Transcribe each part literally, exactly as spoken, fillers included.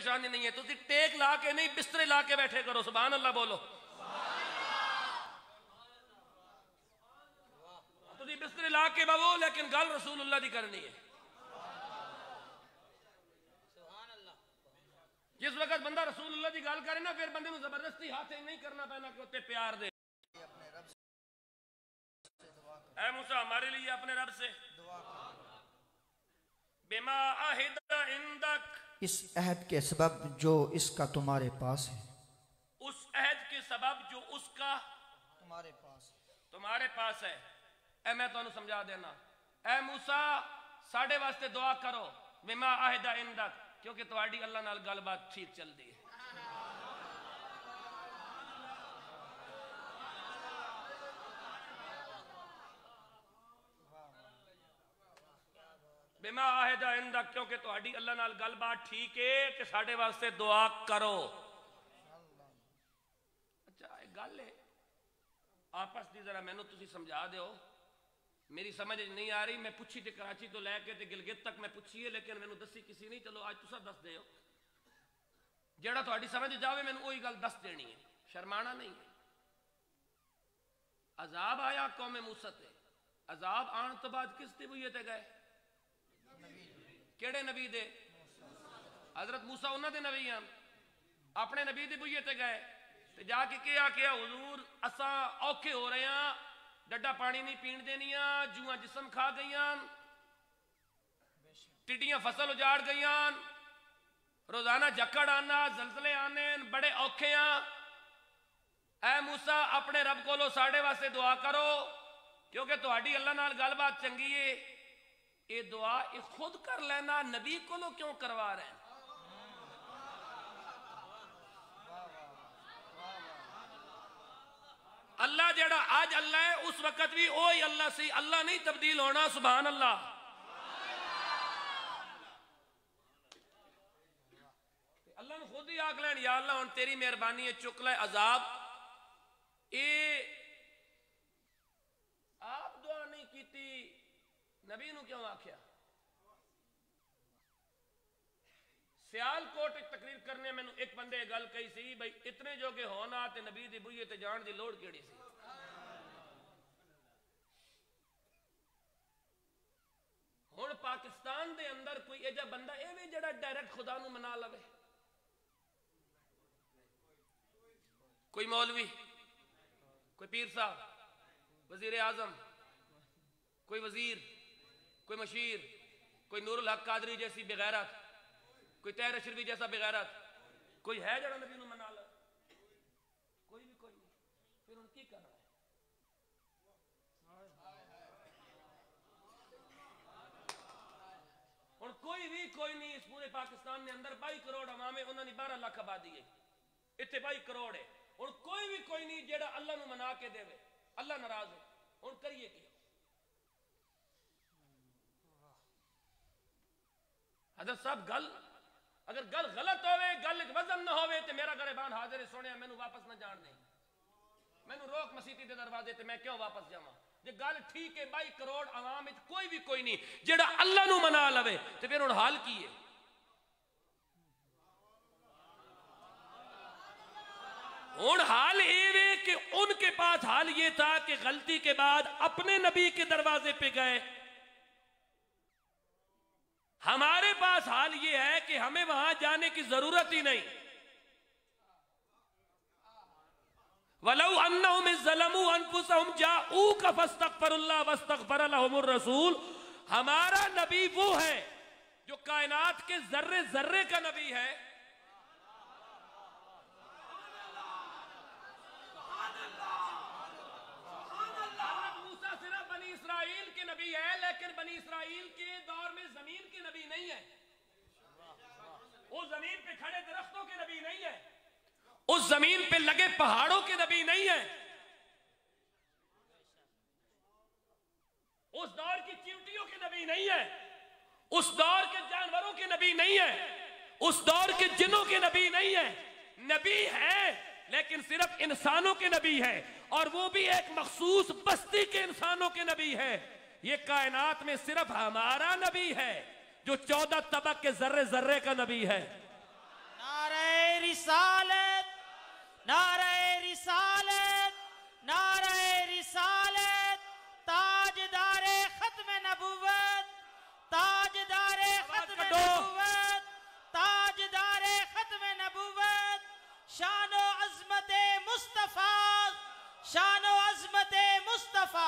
परेशानी नहीं है। तुम टेक ला के नहीं, बिस्तरे ला के बैठे करो। सुभान अल्लाह बोलो। तुम बिस्तरे ला के बवो, लेकिन गल रसूलुल्लाह दी करनी है। जिस वक्त बंदा रसूलुल्लाह दी गल करे ना, फिर बंदे को जबरदस्ती हाथ नहीं करना पैना कि उत्ते प्यार दे। ऐ मूसा हमारे लिए अपने रब से दुआ कर। बिमा अहिदा इंदक, इस अहद के सबब जो इसका तुम्हारे पास है। उस अहद के सबब जो उसका तुम्हारे पास तुम्हारे पास है। ऐ मैं तुहानू समझा देना, ऐ मूसा साढ़े वास्ते दुआ करो। बिमा अहिदा इंदक, क्योंकि तुम्हारी अल्लाह नाल गलबात ठीक चलती है। बिमा आहिदा इंदक, क्योंकि तुम्हारी अल्लाह नाल गलबात ठीक है कि साढ़े वास्ते दुआ करो। अच्छा एक गल है आपस की, जरा मैनू तुसी समझा दो, मेरी समझ नहीं आ रही। मैं पूछी तो कराची तो लैके ते गिलगित तक मैं पूछी है, लेकिन मैनू दसी किसी नहीं। चलो आज तुसा दस दे, जेड़ा तुहाडी समझ जावे मैनू वही गल दस देनी है, शर्माना नहीं है। अजाब आया कौमे मूसा ते, अजाब आने तो बाद किस दी बुईए ते गए? केड़े नबी दे? हजरत मूसा उन्हां दे नबी हैं। अपने नबी दी बुईए ते गए ते जाके क्या किया, हुजूर असा औखे हो रहे हैं, डड्डा पानी नहीं पीण देनिया, जुआ जिसम खा गई, टिड्डियां फसल उजाड़ गई, रोजाना जक्कड़ आना, जलजले आने, बड़े औखे हैं। ऐ मूसा अपने रब कोलो साढ़े वास्ते दुआ करो, क्योंकि तुहाडी अल्लाह नाल गलबात चंगी है। ये दुआ ये खुद कर लेना, नबी कोलो क्यों करवा रहे हैं? अल्लाह जेड़ा आज अल्लाह है, उस वक्त भी वही अल्लाह सी। अल्लाह नहीं तब्दील होना। सुभान अल्लाह। अल्लाह ने खुद ही आख लैन, या अल्लाह हुण तेरी मेहरबानी है, चुक ले अजाब। ये आप दुआ नहीं की, नबी नू क्यों आख्या? सियालकोट तकरीर करने मैनू एक बंदे गल कही सी, भाई इतने जोगे होना ते नबी दी बुईए ते जान दी लोड़ केड़ी सी? हुण पाकिस्तान दे अंदर कोई एजा बंदा एवे जड़ा डायरेक्ट खुदा नू मना लवे? कोई मौलवी, कोई पीर साहब, वजीर आजम, कोई वजीर, कोई मशीर, कोई नूरुल हक कादरी जैसी बेगैरत, कोई तैर अशरफी जैसा बेगैरत, कोई है जड़ा नबी नू मना ला? कोई भी कोई नहीं। फिर उनकी कर रहा है। और कोई भी कोई नहीं। इस पूरे पाकिस्तान के अंदर बाई करोड़ अवाम है, उन्होंने बारह लाख आबादी है, इतने बाई करोड़ है, और कोई भी कोई नहीं जेड़ा अल्लाह नू मना के देवे। अल्लाह नाराज है। और करिए क्या? हजरत साहब गल अगर गल गलत होवे, गल वजन ना होवे, तो मेरा गरेबान हाजिर है, सोने मैनू वापस ना जान दे, मैनू रोक मसीती के दरवाजे ते, मैं क्यों वापस जावां? जे गल ठीक है, बाई करोड़ अवाम कोई भी कोई नहीं जेड़ा अल्लाह नू मना लवे, तो फिर हुण हाल की है? हुण हाल ये कि उनके पास हाल ये था कि गलती के बाद अपने नबी के दरवाजे पे गए। हमारे पास हाल ये है कि हमें वहां जाने की जरूरत ही नहीं। वलौ अन्नहुम ज़लमू अनफुसहुम जाऊका फस्तगफिरुल्लाह वस्तगफर लहुमुर रसूल। हमारा नबी वो है जो कायनात के जर्रे जर्रे का नबी है। मूसा सिर्फ बनी इसराइल के नबी है, लेकिन बनी इसराइल के दौर में जमीन के नबी नहीं है। वो जमीन पे खड़े दरख्तों के नबी नहीं है, उस जमीन पे लगे पहाड़ों के नबी नहीं है, उस दौर की चींटियों के नबी नहीं है, उस दौर के जानवरों के नबी नहीं है, उस दौर के जिन्नों के नबी नहीं है। नबी है लेकिन सिर्फ इंसानों के नबी है, और वो भी एक मखसूस बस्ती के इंसानों के नबी है। ये कायनात में सिर्फ हमारा नबी है जो चौदह तबक के जर्रे जर्रे का नबी है। रिसालत, नारे रिसालत, नारे रिसालत, ताजदारे खत्म नबुव्वत, ताजदारे खत्म नबुव्वत, ताजदारे खत्म नबुव्वत, शानो अज़मते मुस्तफा, शानो अज़मते मुस्तफा।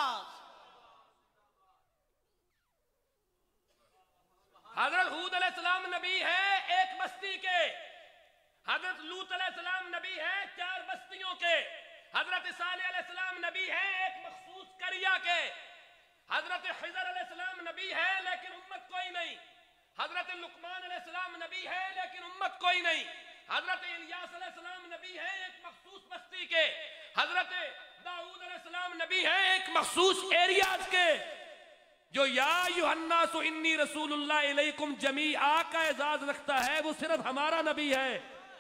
हजरत हूद अलैहिस्सलाम नबी है एक बस्ती के, हजरत लूत अलैहिस्सलाम नबी है चार बस्तियों के, हजरत सालेह अलैहिस्सलाम नबी है एक मखसूस करिया के, हजरत खिज़र अलैहिस्सलाम नबी है लेकिन उम्मत कोई नहीं, हजरत लुकमान अलैहिस्सलाम नबी है लेकिन उम्मत कोई नहीं, हजरत इलियास अलैहिस्सलाम नबी है एक मखसूस बस्ती के, हजरत दाऊद अलैहिस्सलाम नबी है एक मखसूस एरियाज के। जो या युहन्नासु इन्नी रसूलुल्लाह इलैकुम जमीआ का एजाज रखता है वो सिर्फ हमारा नबी है।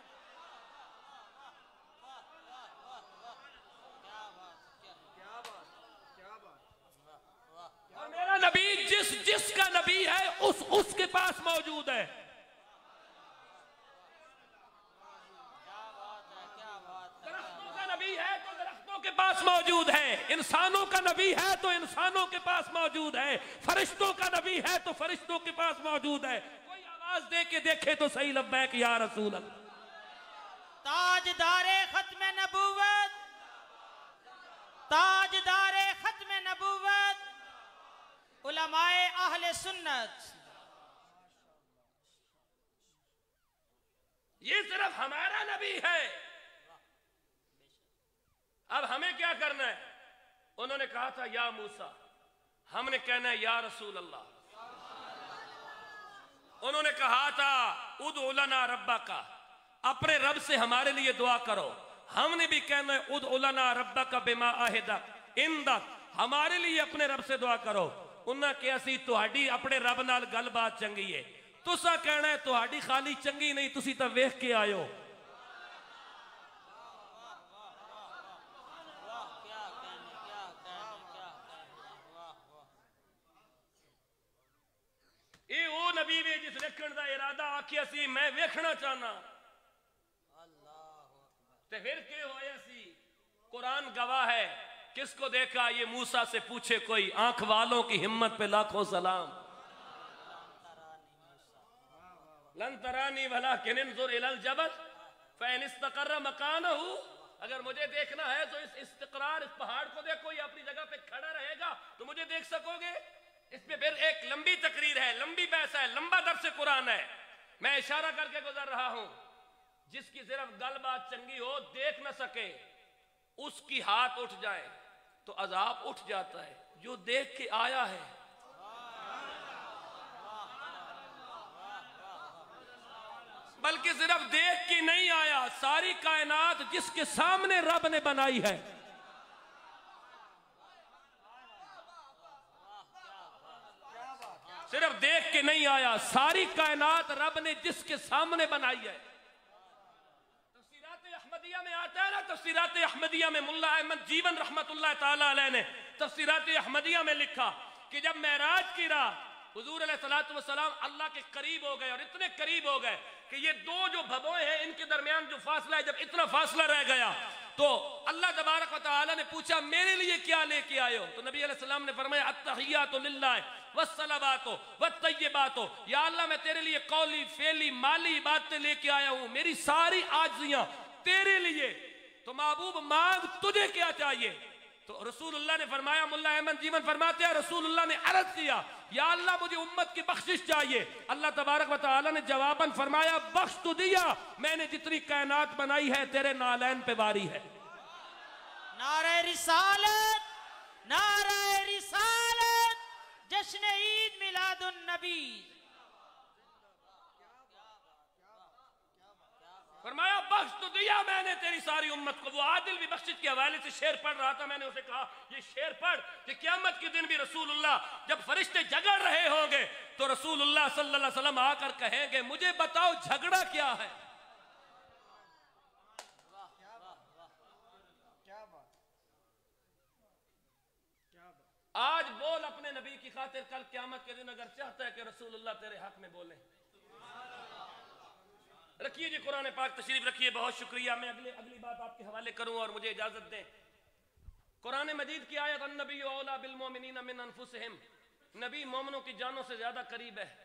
और मेरा नबी जिस जिसका नबी है उस उसके पास मौजूद है। दरख्तों का नबी है तो दरख्तों के पास मौजूद है, इंसानों का नबी है तो इंसानों के पास मौजूद है, फरिश्तों का नबी है तो फरिश्तों के पास मौजूद है। कोई आवाज दे के देखे तो सही, लब्बैक या रसूल अल्लाह। ताजदारे खत्म नबुव्वत, ताजदारे खत्म नबुव्वत, उलमाए अहले सुन्नत। ये सिर्फ हमारा नबी है। अब हमें क्या करना है? उन्होंने कहा था या मूसा, हमने कहना है या रसूल अल्लाह। उन्होंने कहा था उदउ लना रब्बका, अपने रब से हमारे लिए दुआ करो। हमने भी कहना है उदउ लना रब्बका बिमा आहिदा इंदक, हमारे लिए अपने रब से दुआ करो। उन्हें कहा सी तुहाडी अपने रब नाल गलबात चंगी है, तुसा कहना है तुहाडी खाली चंगी नहीं, तुसी तो वेख के आयो। ये वो नबी वे जिस वेखण दा इरादा आखिया सी मैं वेखना चाहना, ते फिर के होया सी? कुरान गवाह है। किसको देखा? ये मूसा से पूछे कोई, आंख वालों की हिम्मत पे लाखों सलाम। लन तरानी वलाकिन इंजुर इलल जबल फइन इस्तक़र्र मकानहु, अगर मुझे देखना है तो इस इस्तिक़रार, इस पहाड़ को देखो, ये अपनी जगह पे खड़ा रहेगा तो मुझे देख सकोगे। इस पे फिर एक लंबी तकरीर है, लंबी बहस है, लंबा दर्स कुरान है। मैं इशारा करके गुजर रहा हूं। जिसकी सिर्फ गल बात चंगी हो, देख न सके, उसकी हाथ उठ जाए तो अजाब उठ जाता है। जो देख के आया है, बल्कि सिर्फ देख के नहीं आया, सारी कायनात जिसके सामने रब ने बनाई है, सिर्फ देख के नहीं आया, सारी कायनात रब ने जिसके सामने बनाई है। तफसीरात अहमदिया में आता है ना, तफसीरात अहमदिया में मुल्ला अहमद जीवन रहमतुल्लाह ताला अलैह ने तफसीरात अहमदिया में लिखा कि जब मेराज की रात हुजूर अलैहिस्सलातु वस्सलाम अल्लाह के करीब हो गए, और इतने करीब हो गए कि ये दो जो भभोए हैं इनके दरमियान जो फासला है, जब इतना फासला रह गया तो अल्लाह तबारक व तआला ने पूछा मेरे लिए क्या लेके आए हो? तो नबी अलैहि सलाम ने फरमाया अत्तहियातु लिल्लाह वस्सलावातु वत्तय्यिबातु, या अल्लाह मैं तेरे लिए कौली फेली माली बातें लेके आया हूं, मेरी सारी आजियां तेरे लिए, तो महबूब मांग तुझे क्या चाहिए? तो रसूलुल्लाह ने फरमाया, मुल्ला अहमद जीवन फरमाते हैं, रसूलुल्लाह ने अर्ज किया या अल्लाह मुझे उम्मत की बख्शिश चाहिए। अल्लाह तबारक व तआला ने जवाबन फरमाया बख्श तो दिया, मैंने जितनी कायनात बनाई है तेरे नालैन पे बारी है। नारे रिसालत, नारे रिसालत, जश्न ईद मिलादुन नबी। फरमाया बख्श तो दिया मैंने तेरी सारी उम्मत को। वो आदिल भी बख्शिश के हवाले से शेर पढ़ रहा था, मैंने उसे कहा ये शेर पढ़ कि क़यामत के दिन भी रसूलुल्लाह जब फरिश्ते झगड़ रहे होंगे तो रसूलुल्लाह सल्लल्लाहु अलैहि वसल्लम आकर कहेंगे मुझे बताओ झगड़ा क्या है। आज बोल अपने नबी की खातिर, कल क़यामत के दिन अगर चाहता है कि रसूलुल्लाह तेरे हक में बोले। रखिए जी कुरान पाक तशरीफ रखिए, बहुत शुक्रिया। मैं अगले अगली बात आपके हवाले करूं और मुझे इजाजत दें। कुरान मजीद की आयत अन्नबी औला बिल मोमिनीन मिन अनफुसिहिम, नबी मोमिनों की जानों से ज्यादा करीब है।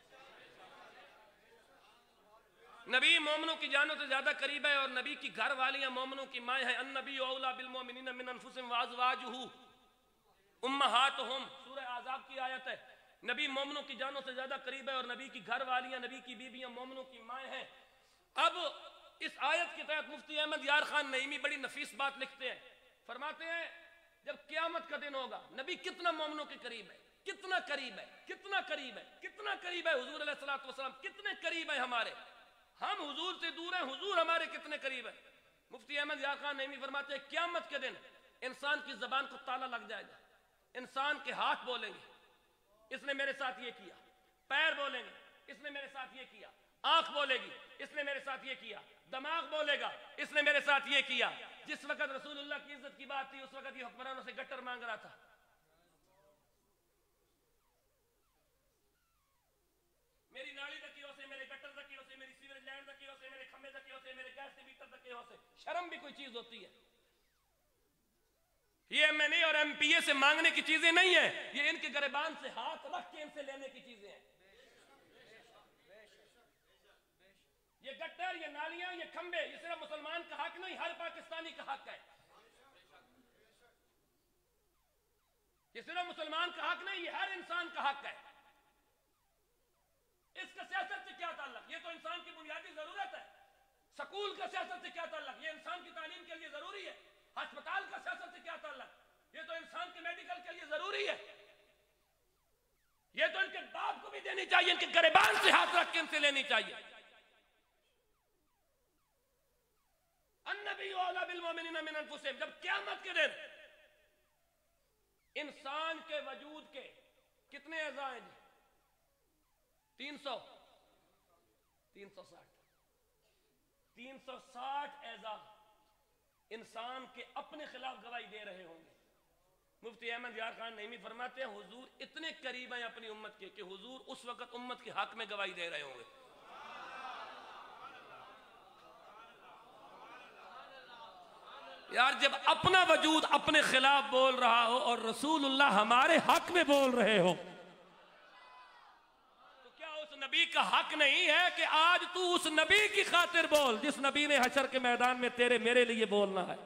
नबी मोमिनों की जानों से ज्यादा करीब है और नबी की घर वालियां मोमिनों की माएँ हैं। अन्नबी औला बिल मोमिनीन मिन अनफुसिहिम व अज़वाजुहु उम्महातुहुम, सूरह आज़ाब की आयत है। नबी मोमिनों की जानों से ज्यादा करीब है और नबी की घर वालियां, नबी की बीबियां मोमिनों की माएँ हैं। अब इस आयत के तहत मुफ्ती अहमद यार खान नईमी बड़ी नफीस बात लिखते हैं, फरमाते हैं जब क़यामत का दिन होगा नबी कितना मोमिनों के करीब है, कितना करीब है, कितना करीब है, कितना करीब है। हुजूर अलैहिस्सलातु वस्सलाम कितने करीब है हमारे, हम हुजूर से दूर हैं, हुजूर हमारे कितने करीब है। मुफ्ती अहमद यार खान नईमी फरमाते हैं क़यामत के दिन इंसान की जबान को ताला लग जाएगा। इंसान के हाथ बोलेंगे इसने मेरे साथ ये किया, पैर बोलेंगे इसने मेरे साथ ये किया, आंख बोलेगी इसने मेरे साथ ये किया, दिमाग बोलेगा इसने मेरे साथ ये किया। जिस वक्त रसूलुल्लाह की इज्जत की बात थी उस वक्त ये हुक्मरानों से गट्टर मांग रहा था। मेरी नाली दकियों से, मेरे गट्टर दकियों से, मेरी सीवरेज लाइन दकियों से, मेरे खम्भे दकियों से, मेरे गैस मीटर दकियों से। शर्म भी कोई चीज होती है? ये एमएनए और एमपीए से मांगने की चीजें नहीं है, ये इनके गिरबान से हाथ रख के इनसे लेने की चीजें हैं। ये गट्टर, ये नालियां, ये खंबे, ये सिर्फ मुसलमान का हक नहीं, हर पाकिस्तानी का हक है। ये सिर्फ मुसलमान का हक नहीं, ये हर इंसान का हक है। इसका सियासत से क्या ताल्लुक? ये तो इंसान की बुनियादी जरूरत है। स्कूल का सियासत से क्या ताल्लुक? ये इंसान की तालीम के लिए जरूरी है। अस्पताल का सियासत से क्या ताल्लुक? ये तो इंसान के मेडिकल के लिए जरूरी है। ये तो इनके बाप को भी देनी चाहिए, इनके गिरबान से हाथ रख के इनसे लेनी चाहिए। अन्नबी औला बिल मोमिनीन मिन अनफुसिहिम, जब क़यामत के दिन इंसान के वजूद के कितने अज़ा हैं? तीन सौ तीन सौ साठ तीन सौ साठ एज़ा इंसान के अपने खिलाफ गवाही दे रहे होंगे। मुफ्ती अहमद यार खान नईमी फरमाते हैं हुजूर इतने करीब हैं अपनी उम्मत के कि हुजूर उस वक्त उम्मत के हक में गवाही दे रहे होंगे। यार जब अपना वजूद अपने खिलाफ बोल रहा हो और रसूलुल्लाह हमारे हक में बोल रहे हो तो क्या उस नबी का हक नहीं है कि आज तू उस नबी की खातिर बोल जिस नबी ने हशर के मैदान में तेरे मेरे लिए बोलना है।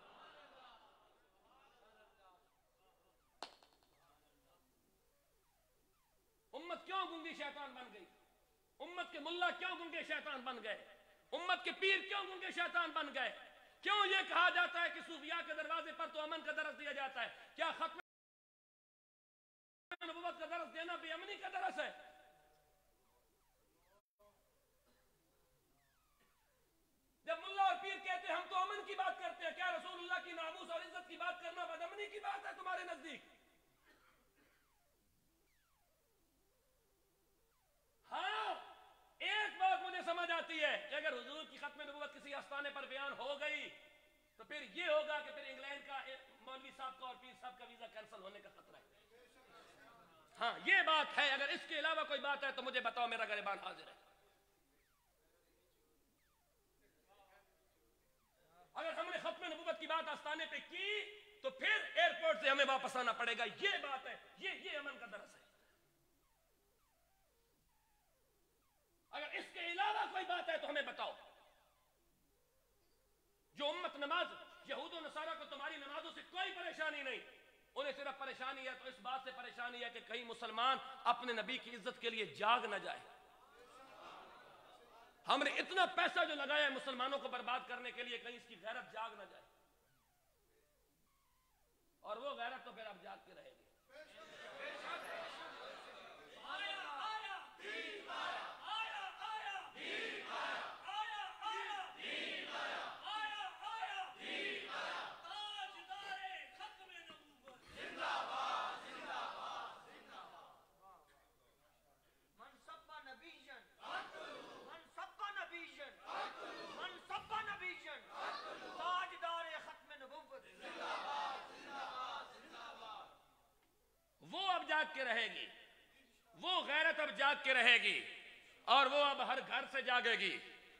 उम्मत क्यों गूंगी शैतान बन गई? उम्मत के मुल्ला क्यों गूंगे शैतान बन गए? उम्मत के पीर क्यों गूंगे शैतान बन गए? क्यों ये कहा जाता है कि सूफिया के दरवाजे पर तो अमन का दरस दिया जाता है? क्या खत्म नबूवत का दरस देना बेअमनी का दरस है? जब मुल्ला और पीर कहते हैं हम तो अमन की बात करते हैं, क्या रसूलुल्लाह की नामूस और इज्जत की बात करना बदअमनी की बात है तुम्हारे नजदीक? हाँ, एक बात मुझे समझ आती है कि अगर हुजूर की खत्म नबूवत किसी आस्थाने पर बयान हो गई तो फिर ये होगा कि फिर इंग्लैंड का मौलवी साहब का और पीर साहब का वीजा कैंसिल होने का खतरा है। हाँ ये बात है, अगर इसके अलावा कोई बात है तो मुझे बताओ, मेरा गिरबान हाजिर है। अगर हमने खत्म नबूवत की बात आस्थाने पे की तो फिर एयरपोर्ट से हमें वापस आना पड़ेगा। ये बात है, ये ये अमन का दरस है। अगर इसके अलावा कोई बात है तो हमें बताओ। जो उम्मत नमाज, यहूद और नसारा को तुम्हारी नमाजों से कोई परेशानी नहीं, उन्हें सिर्फ परेशानी है तो इस बात से परेशानी है कि कहीं मुसलमान अपने नबी की इज्जत के लिए जाग न जाए। हमने इतना पैसा जो लगाया है मुसलमानों को बर्बाद करने के लिए, कहीं इसकी गैरत जाग न जाए। और वो गैरत तो फिर अब जाग के रहेगी। वो अब जाग के रहेगी, वो गैरत अब जाग के रहेगी और वो अब हर घर से जागेगी।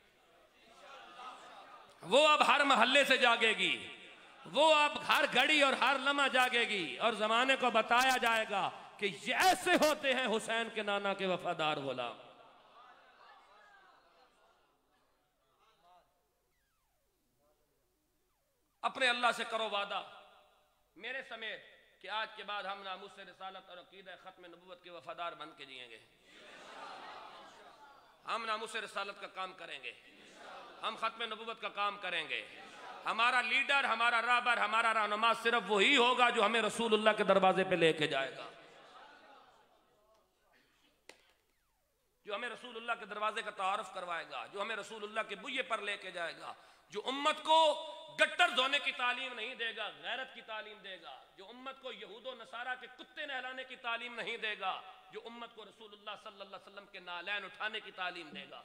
वो अब हर महल्ले से जागेगी, वो अब हर घड़ी और हर लम्हा जागेगी और जमाने को बताया जाएगा कि ये ऐसे होते हैं हुसैन के नाना के वफादार गुलाम। अपने अल्लाह से करो वादा मेरे समेत कि आज के बाद हम नामूस रिसालत और अकीदा खत्म नबूवत के वफादार बन के जिएंगे। हम नामूस रिसालत का काम करेंगे, हम खत्म नबूवत का काम करेंगे। हमारा लीडर, हमारा राहबर, हमारा रहनुमा सिर्फ वही होगा जो हमें रसूलुल्लाह के दरवाजे पे लेके जाएगा, जो हमें रसूलुल्लाह के दरवाजे का तारुफ करवाएगा, जो हमें रसूलुल्लाह के बुये पर लेके जाएगा, जो उम्मत को गट्टर धोने की तालीम नहीं देगा, गैरत की तालीम देगा, जो उम्मत को यहूदो नसारा के कुत्ते नहलाने की तालीम नहीं देगा, जो उम्मत को रसूलुल्लाह सल्लल्लाहु अलैहि वसल्लम के नालैन उठाने की तालीम देगा।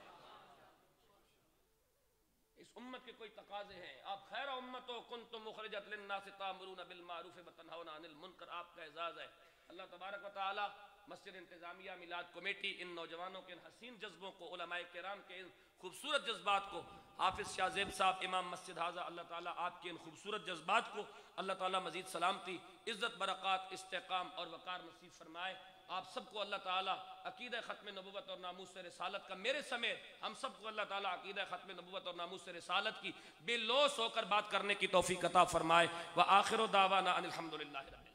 इस उम्मत के कोई तकाजे हैं। आप खैर उम्मत हो कुन्तुम मुखरिजत लिन्नास तामुरून बिल मारूफ व तनहौना अनिल मुनकर, आपका एजाज है। अल्लाह तबारक व तआला मस्जिद इंतजामिया मिलाद कमेटी इन नौजवानों के इन हसीन जज्बों को, उलमाए किराम के इन खूबसूरत जज्बात को, हाफिज शाहजेब साहब इमाम मस्जिद हाजा, अल्लाह ताला आपके इन खूबसूरत जज्बात को अल्लाह ताला मजीद सलामती, इज्जत, बरक़ात, इस्तेकाम और वक़ार नसीब फरमाए। आप सबको अल्लाह ताला अकीदा ख़त्म नबूवत और नामूस रिसालत का, मेरे समेत हम सबको अल्लाह ताला अकीदा ख़त्म नबूवत और नामूस रिसालत की बेलोस होकर बात करने की तौफीक अता फरमाए। व आखिर दावाना अनिल हम्दुलिल्लाहि रब्बिल